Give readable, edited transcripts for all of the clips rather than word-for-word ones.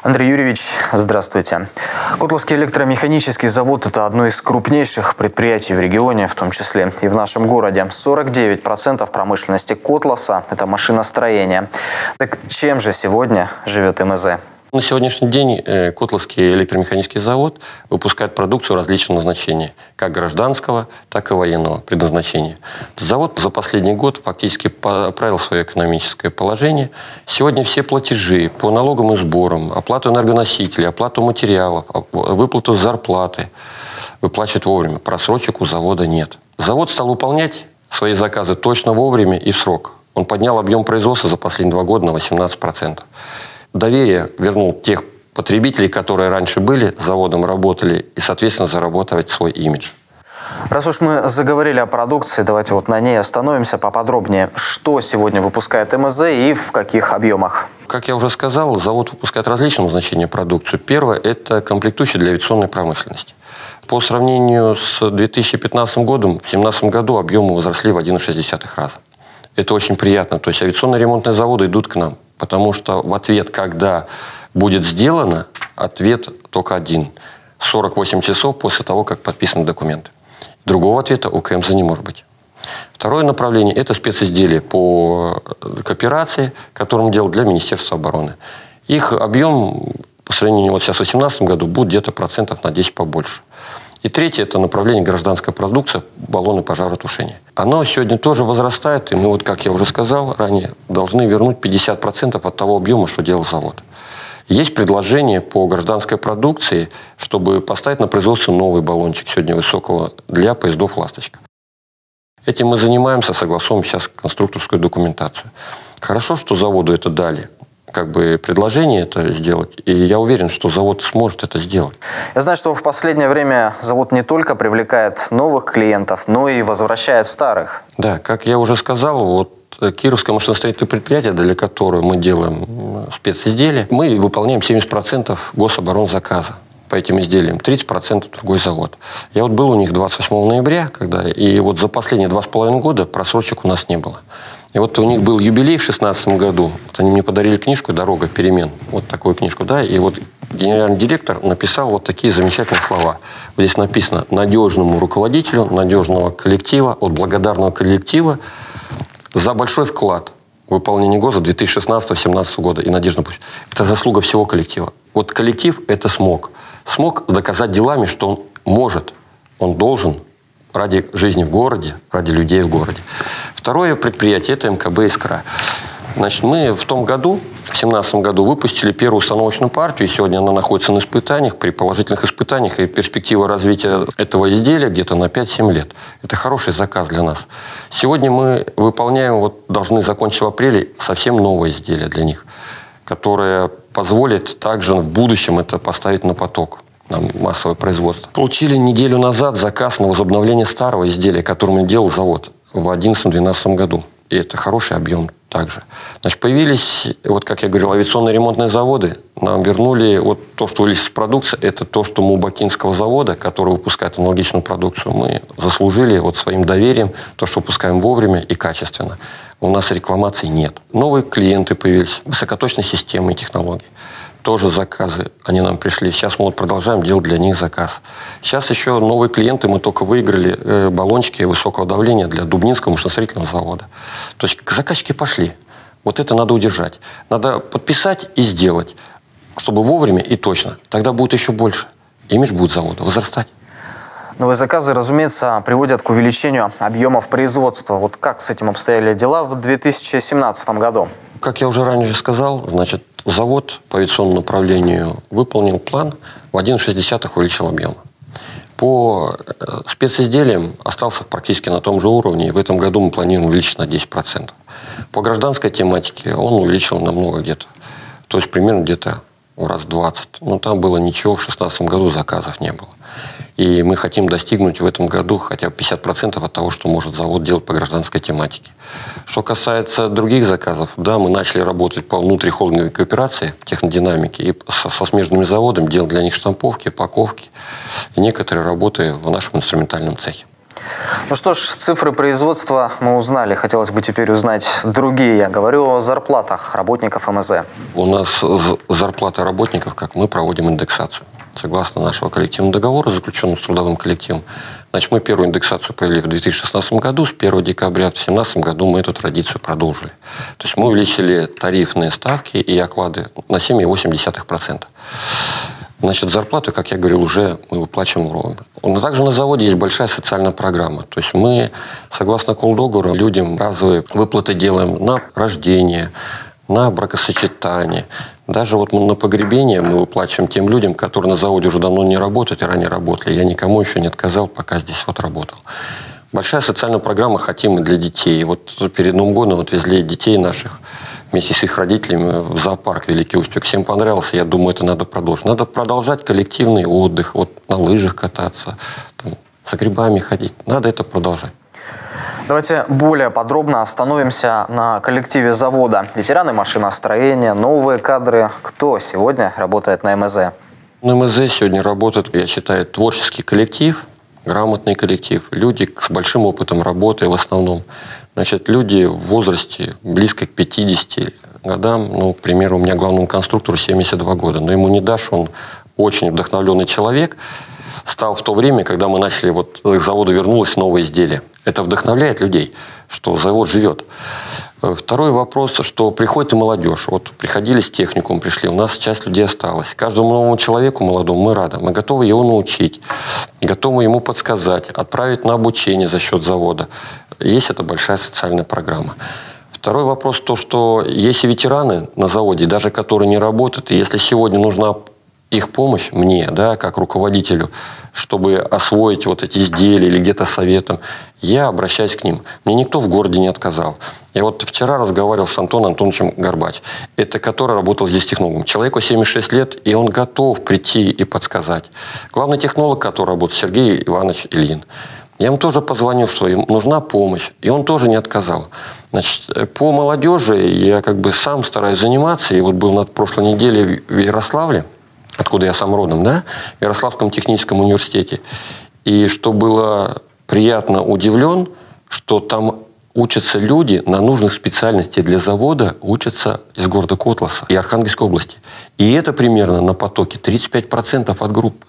Андрей Юрьевич, здравствуйте. Котловский электромеханический завод – это одно из крупнейших предприятий в регионе, в том числе и в нашем городе. 49% промышленности Котласа – это машиностроение. Так чем же сегодня живет МЗ? На сегодняшний день Котловский электромеханический завод выпускает продукцию различного назначения, как гражданского, так и военного предназначения. Завод за последний год фактически поправил свое экономическое положение. Сегодня все платежи по налогам и сборам, оплату энергоносителей, оплату материалов, выплату зарплаты выплачивают вовремя. Просрочек у завода нет. Завод стал выполнять свои заказы точно вовремя и в срок. Он поднял объем производства за последние 2 года на 18%. Доверие вернул тех потребителей, которые раньше были, с заводом работали, и, соответственно, заработать свой имидж. Раз уж мы заговорили о продукции, давайте вот на ней остановимся поподробнее. Что сегодня выпускает МЗ и в каких объемах? Как я уже сказал, завод выпускает различного назначения продукцию. Первое – это комплектующие для авиационной промышленности. По сравнению с 2015 годом, в 2017 году объемы возросли в 1,6 раза. Это очень приятно. То есть авиационные ремонтные заводы идут к нам. Потому что в ответ, когда будет сделано, ответ только один. 48 часов после того, как подписаны документы. Другого ответа у КМЗ не может быть. Второе направление – это специзделия по кооперации, которые мы делаем для Министерства обороны. Их объем по сравнению вот сейчас в 2018 году будет где-то процентов на 10 побольше. И третье – это направление гражданская продукция, баллоны пожаротушения. Оно сегодня тоже возрастает, и мы, вот, как я уже сказал ранее, должны вернуть 50% от того объема, что делал завод. Есть предложение по гражданской продукции, чтобы поставить на производство новый баллончик сегодня высокого для поездов «Ласточка». Этим мы занимаемся, согласуем сейчас конструкторскую документацию. Хорошо, что заводу это дали. Предложение это сделать, и я уверен, что завод сможет это сделать. Я знаю, что в последнее время завод не только привлекает новых клиентов, но и возвращает старых. Да, как я уже сказал, вот Кировское машиностроительное предприятие, для которого мы делаем специзделия, мы выполняем 70% гособоронзаказа по этим изделиям, 30% другой завод. Я вот был у них 28 ноября, и вот за последние 2,5 года просрочек у нас не было. И вот у них был юбилей в 2016 году. Вот они мне подарили книжку «Дорога перемен». Вот такую книжку, да. И вот генеральный директор написал вот такие замечательные слова. Вот здесь написано: надежному руководителю, надежного коллектива, от благодарного коллектива за большой вклад в выполнение ГОСа 2016-2017 года и надежда пусть. Это заслуга всего коллектива. Вот коллектив это смог. Смог доказать делами, что он может, он должен ради жизни в городе, ради людей в городе. Второе предприятие – это МКБ «Искра». Значит, мы в том году, в 2017 году, выпустили первую установочную партию, и сегодня она находится на испытаниях, при положительных испытаниях, и перспектива развития этого изделия где-то на 5-7 лет. Это хороший заказ для нас. Сегодня мы выполняем, вот должны закончить в апреле, совсем новое изделие для них, которое позволит также в будущем это поставить на поток. На массовое производство. Получили неделю назад заказ на возобновление старого изделия, которое делал завод в 2011-2012 году. И это хороший объем также. Значит, появились, вот как я говорил, авиационные ремонтные заводы. Нам вернули вот то, что вылез из продукции, это то, что мы у Бакинского завода, который выпускает аналогичную продукцию, мы заслужили вот своим доверием, то, что выпускаем вовремя и качественно. У нас рекламаций нет. Новые клиенты появились, высокоточные системы и технологии. Тоже заказы, они нам пришли. Сейчас мы вот продолжаем делать для них заказ. Сейчас еще новые клиенты, мы только выиграли баллончики высокого давления для Дубнинского машиностроительного завода. То есть заказчики пошли. Вот это надо удержать. Надо подписать и сделать, чтобы вовремя и точно. Тогда будет еще больше. Имидж будет завода возрастать. Новые заказы, разумеется, приводят к увеличению объемов производства. Вот как с этим обстояли дела в 2017 году? Как я уже ранее сказал, значит, завод по авиационному направлению выполнил план, в 1,6 увеличил объем. По специзделиям остался практически на том же уровне, и в этом году мы планируем увеличить на 10%. По гражданской тематике он увеличил намного где-то, то есть примерно где-то в раз 20. Но там было ничего, в 2016 году заказов не было. И мы хотим достигнуть в этом году хотя бы 50% от того, что может завод делать по гражданской тематике. Что касается других заказов, да, мы начали работать по внутрихолдинговой кооперации, технодинамике, и со смежными заводами делать для них штамповки, паковки и некоторые работы в нашем инструментальном цехе. Ну что ж, цифры производства мы узнали. Хотелось бы теперь узнать другие. Я говорю о зарплатах работников МЗ. У нас зарплата работников, как мы проводим индексацию. Согласно нашего коллективного договора, заключенного с трудовым коллективом. Значит, мы первую индексацию провели в 2016 году, с 1 декабря. В 2017 году мы эту традицию продолжили. То есть мы увеличили тарифные ставки и оклады на 7,8%. Значит, зарплату, как я говорил, уже мы выплачиваем вовремя. Но также на заводе есть большая социальная программа. То есть мы, согласно колл-договору, людям разовые выплаты делаем на рождение, на бракосочетание. Даже вот на погребение мы выплачиваем тем людям, которые на заводе уже давно не работают и ранее работали. Я никому еще не отказал, пока здесь вот работал. Большая социальная программа хотим и для детей. Вот перед Новым годом отвезли детей наших вместе с их родителями в зоопарк Великий Устюг. Всем понравилось, я думаю, это надо продолжить. Надо продолжать коллективный отдых, вот на лыжах кататься, там, за грибами ходить. Надо это продолжать. Давайте более подробно остановимся на коллективе завода. Ветераны машиностроения, новые кадры. Кто сегодня работает на МЗ? На МЗ сегодня работает, я считаю, творческий коллектив, грамотный коллектив. Люди с большим опытом работы в основном. Значит, люди в возрасте близко к 50 годам. Ну, к примеру, у меня главному конструктору 72 года. Но ему не дашь, он очень вдохновленный человек. Стал в то время, когда мы начали, вот к заводу вернулось новое изделие. Это вдохновляет людей, что завод живет. Второй вопрос, что приходит и молодежь. Вот приходили с техникумом, пришли, у нас часть людей осталась. Каждому новому человеку молодому мы рады. Мы готовы его научить, готовы ему подсказать, отправить на обучение за счет завода. Есть это большая социальная программа. Второй вопрос, то, что есть и ветераны на заводе, даже которые не работают, и если сегодня нужна их помощь мне, да, как руководителю, чтобы освоить вот эти изделия или где-то советом, я обращаюсь к ним. Мне никто в городе не отказал. Я вот вчера разговаривал с Антоном Антоновичем Горбач, это который работал здесь технологом. Человеку 76 лет, и он готов прийти и подсказать. Главный технолог, который работает, Сергей Иванович Ильин. Я ему тоже позвонил, что им нужна помощь, и он тоже не отказал. Значит, по молодежи я как бы сам стараюсь заниматься, и вот был на прошлой неделе в Ярославле, откуда я сам родом, да, в Ярославском техническом университете. И что было приятно удивлен, что там учатся люди на нужных специальностях для завода, учатся из города Котласа и Архангельской области. И это примерно на потоке 35% от группы.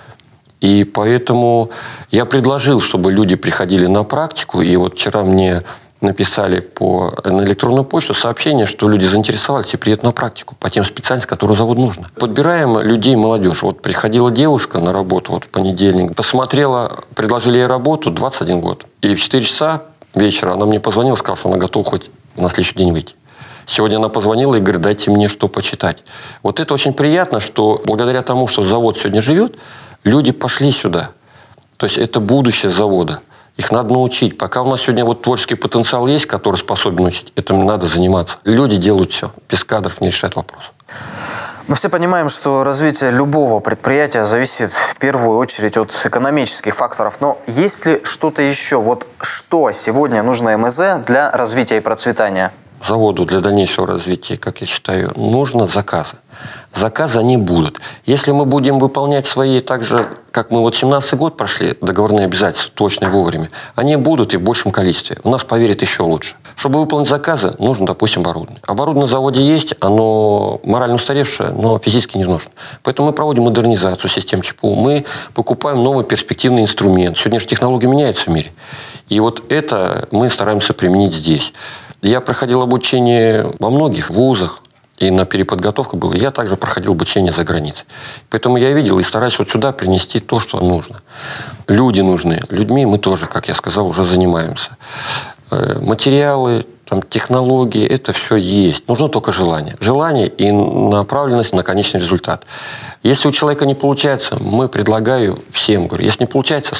И поэтому я предложил, чтобы люди приходили на практику. И вот вчера мне написали на электронную почту сообщение, что люди заинтересовались и приедут на практику по тем специальностям, которые заводу нужно. Подбираем людей, молодежь. Вот приходила девушка на работу вот в понедельник, посмотрела, предложили ей работу, 21 год. И в 4 часа вечера она мне позвонила, сказала, что она готова хоть на следующий день выйти. Сегодня она позвонила и говорит, дайте мне что почитать. Вот это очень приятно, что благодаря тому, что завод сегодня живет, люди пошли сюда. То есть это будущее завода. Их надо научить. Пока у нас сегодня вот творческий потенциал есть, который способен учить, этим надо заниматься. Люди делают все. Без кадров не решают вопрос. Мы все понимаем, что развитие любого предприятия зависит в первую очередь от экономических факторов. Но есть ли что-то еще? Вот что сегодня нужно МЗ для развития и процветания? Заводу для дальнейшего развития, как я считаю, нужно заказы. Заказы они будут. Если мы будем выполнять свои так же, как мы вот 17-й год прошли, договорные обязательства, точно и вовремя, они будут и в большем количестве. У нас поверят еще лучше. Чтобы выполнить заказы, нужно, допустим, оборудование. Оборудование на заводе есть, оно морально устаревшее, но физически не нужно. Поэтому мы проводим модернизацию систем ЧПУ, мы покупаем новый перспективный инструмент. Сегодня же технологии меняются в мире. И вот это мы стараемся применить здесь. Я проходил обучение во многих вузах, и на переподготовку было. Я также проходил обучение за границей. Поэтому я видел и стараюсь вот сюда принести то, что нужно. Люди нужны. Людьми мы тоже, как я сказал, уже занимаемся. Материалы, там, технологии, это все есть. Нужно только желание. Желание и направленность на конечный результат. Если у человека не получается, мы предлагаю всем, говорю, если не получается,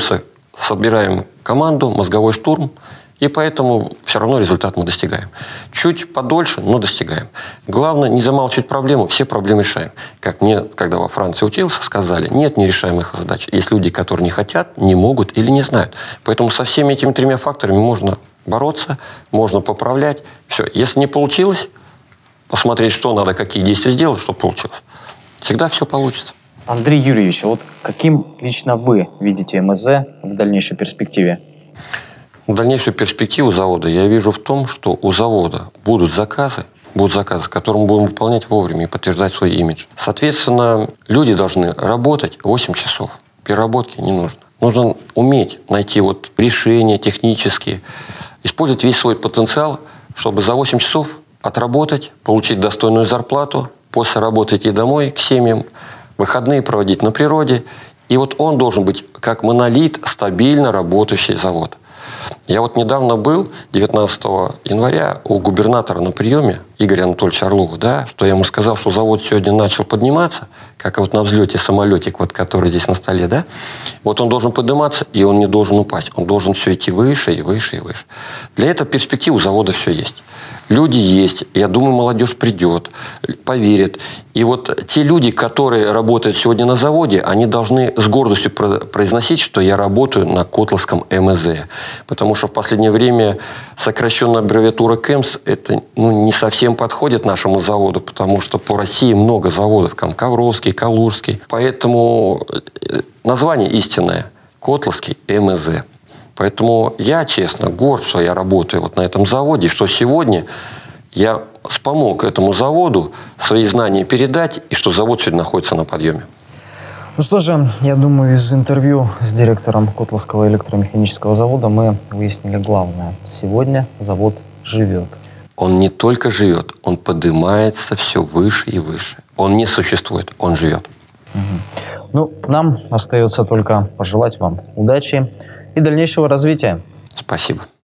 собираем команду, мозговой штурм, и поэтому все равно результат мы достигаем. Чуть подольше, но достигаем. Главное, не замалчивать проблему, все проблемы решаем. Как мне, когда во Франции учился, сказали, нет нерешаемых задач. Есть люди, которые не хотят, не могут или не знают. Поэтому со всеми этими 3 факторами можно бороться, можно поправлять. Все. Если не получилось, посмотреть, что надо, какие действия сделать, чтобы получилось. Всегда все получится. Андрей Юрьевич, вот каким лично вы видите МСЗ в дальнейшей перспективе? Дальнейшую перспективу завода я вижу в том, что у завода будут заказы, которые мы будем выполнять вовремя и подтверждать свой имидж. Соответственно, люди должны работать 8 часов. Переработки не нужно. Нужно уметь найти решения технические, использовать весь свой потенциал, чтобы за 8 часов отработать, получить достойную зарплату, после работы идти домой к семьям, выходные проводить на природе. И он должен быть как монолит, стабильно работающий завод. Я недавно был, 19 января, у губернатора на приеме, Игоря Анатольевича Орлова, что я ему сказал, что завод сегодня начал подниматься, как на взлете самолетик, который здесь на столе, он должен подниматься, и он не должен упасть. Он должен все идти выше и выше и выше. Для этого перспективы у завода все есть. Люди есть. Я думаю, молодежь придет, поверит. И те люди, которые работают сегодня на заводе, они должны с гордостью произносить, что я работаю на Котловском МСЗ. Потому что в последнее время сокращенная аббревиатура КЭМС это не совсем подходит нашему заводу, потому что по России много заводов, Ковровский, Калужский. Поэтому название истинное – Котловский МСЗ. Поэтому я, честно, горд, что я работаю на этом заводе, что сегодня я помог этому заводу свои знания передать, и что завод сегодня находится на подъеме. Ну что же, я думаю, из интервью с директором Котловского электромеханического завода мы выяснили главное. Сегодня завод живет. Он не только живет, он поднимается все выше и выше. Он не существует, он живет. Ну, нам остается только пожелать вам удачи и дальнейшего развития. Спасибо.